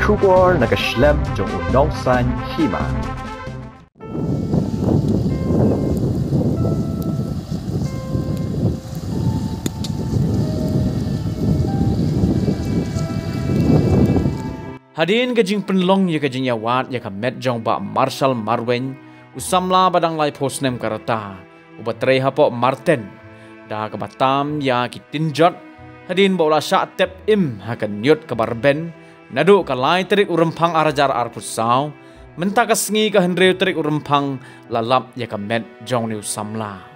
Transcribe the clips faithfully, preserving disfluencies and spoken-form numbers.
出国那个 Schlemm 中有农山起嘛。 Hadirin kajing penlong ya kajing yawat ya ka medjong ba Marshall Marwen usamla badang lai posnem karata ubatrei hapo Martin da ka batam ya kitinjot hadirin bola sya tep im hakan nyut ka barben nadu ka lai terik urempang arajar arpusau menta ka sengi ka hendreu terik urempang lalap ya ka medjong ni usamla.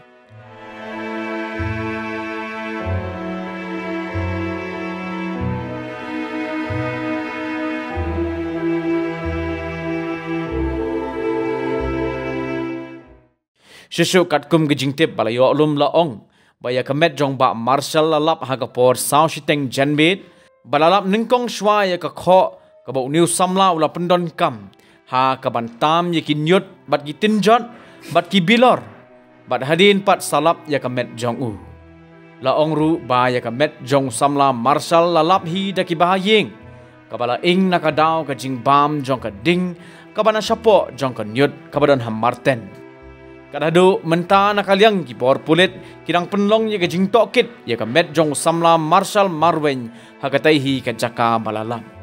Shishu katkum gejingtip balayo alum laong baya kemet jong ba Marshall lalap haga por sao shiteng janbit balalap ningkong shwa ya ka kho ka ba uniu samla ula pendon kam ha ka bantam ya kinyut bat gitinjot bat kibilor bat hadin pat salap ya kemet jong u laong ru ba ya kemet jong samla Marshall lalap hi da ki bahayeng kabala ing nakadaw ka jing bam jong ka ding kabana syapo jong ka nyut kabadon ham Martin. Kadado menta nakaliang kipor pulit kirang penlong ya kajing tokit ya ka medjong samla Marshall Marwen hagatai hi kancaka malalam.